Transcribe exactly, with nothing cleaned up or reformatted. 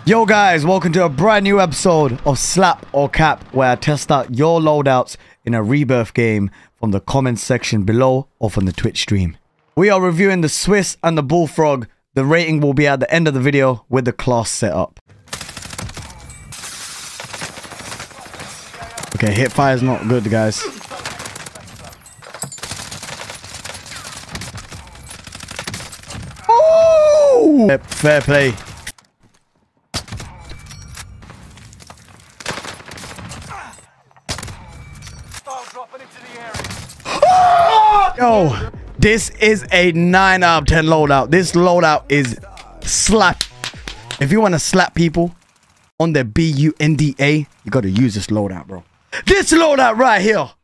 Yo guys, welcome to a brand new episode of Slap or Cap, where I test out your loadouts in a Rebirth game from the comments section below or from the Twitch stream. We are reviewing the Swiss and the Bullfrog. The rating will be at the end of the video with the class set up. Okay, hip fire is not good, guys. Ooh! Fair play. Yo, this is a nine out of ten loadout. This loadout is slap. If you want to slap people on their B U N D A, you got to use this loadout, bro. This loadout right here.